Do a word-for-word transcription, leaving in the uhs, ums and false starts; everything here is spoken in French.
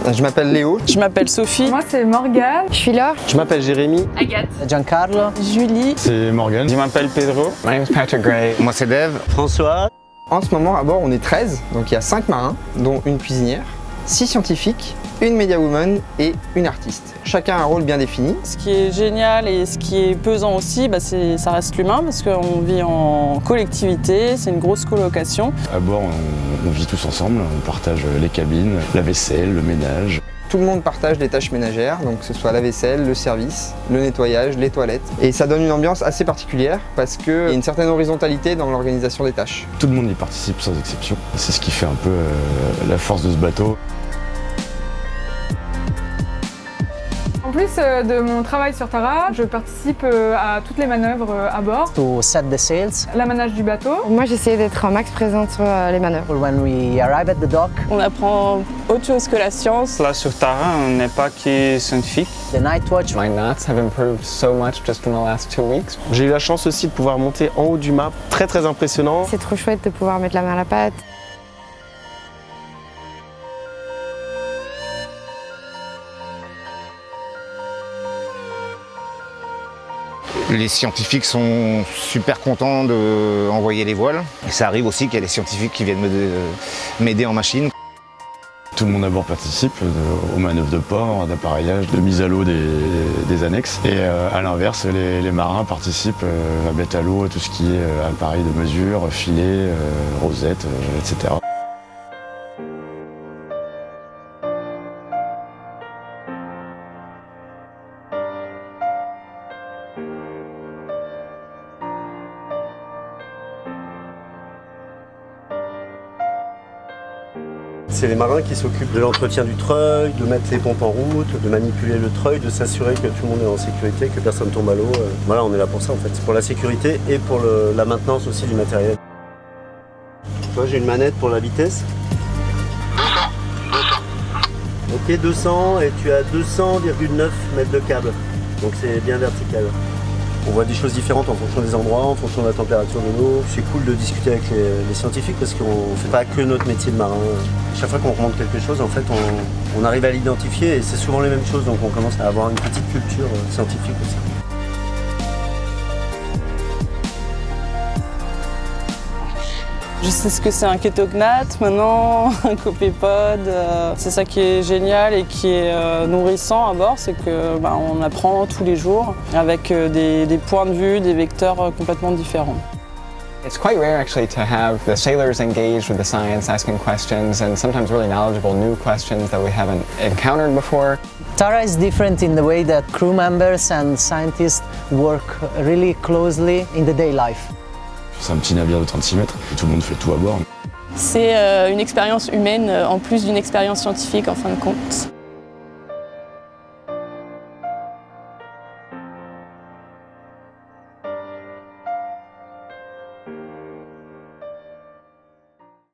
Je m'appelle Léo. Je m'appelle Sophie. Moi c'est Morgane. Je suis Laure. Je m'appelle Jérémy. Agathe. Giancarlo. Julie. C'est Morgane. Je m'appelle Pedro. My name is Patrick Gray. Moi c'est Dave. François. En ce moment à bord on est treize, donc il y a cinq marins, dont une cuisinière, six scientifiques, une media woman et une artiste. Chacun a un rôle bien défini. Ce qui est génial et ce qui est pesant aussi, bah ça reste l'humain parce qu'on vit en collectivité, c'est une grosse colocation. À bord, on, on vit tous ensemble, on partage les cabines, la vaisselle, le ménage. Tout le monde partage les tâches ménagères, donc que ce soit la vaisselle, le service, le nettoyage, les toilettes. Et ça donne une ambiance assez particulière parce qu'il y a une certaine horizontalité dans l'organisation des tâches. Tout le monde y participe sans exception. C'est ce qui fait un peu euh, la force de ce bateau. En plus de mon travail sur Tara, je participe à toutes les manœuvres à bord. To set the sails. L'amanage du bateau. Moi j'essaie d'être un max présente sur les manœuvres. When we arrive at the dock. On apprend autre chose que la science. Là sur Tara, on n'est pas que scientifique. The night watch. My knots have improved so much just in the last two weeks. J'ai eu la chance aussi de pouvoir monter en haut du mât, très très impressionnant. C'est trop chouette de pouvoir mettre la main à la pâte. Les scientifiques sont super contents d'envoyer les voiles. Et ça arrive aussi qu'il y a des scientifiques qui viennent m'aider en machine. Tout le monde à bord participe aux manœuvres de port, d'appareillage, de mise à l'eau des, des annexes. Et euh, à l'inverse, les, les marins participent euh, à mettre à l'eau tout ce qui est euh, appareil de mesure, filet, euh, rosette, euh, et cetera. C'est les marins qui s'occupent de l'entretien du treuil, de mettre les pompes en route, de manipuler le treuil, de s'assurer que tout le monde est en sécurité, que personne tombe à l'eau. Voilà, on est là pour ça en fait. C'est pour la sécurité et pour le, la maintenance aussi du matériel. Toi, j'ai une manette pour la vitesse. deux cents. deux cents. Ok, deux cents et tu as deux cents virgule neuf mètres de câble. Donc c'est bien vertical. On voit des choses différentes en fonction des endroits, en fonction de la température de l'eau. C'est cool de discuter avec les, les scientifiques parce qu'on ne fait pas que notre métier de marin. Chaque fois qu'on remonte quelque chose, en fait, on, on arrive à l'identifier et c'est souvent les mêmes choses, donc on commence à avoir une petite culture scientifique aussi. Je sais ce que c'est un kétognate maintenant, un copépode. Euh, c'est ça qui est génial et qui est euh, nourrissant à bord, c'est que bah, on apprend tous les jours avec euh, des, des points de vue, des vecteurs euh, complètement différents. It's quite rare actually to have the sailors engaged with the science, asking questions and sometimes really knowledgeable new questions that we haven't encountered before. Tara is different in the way that crew members and scientists work really closely in the day life. C'est un petit navire de trente-six mètres, et tout le monde fait tout à bord. C'est euh, une expérience humaine euh, en plus d'une expérience scientifique en fin de compte.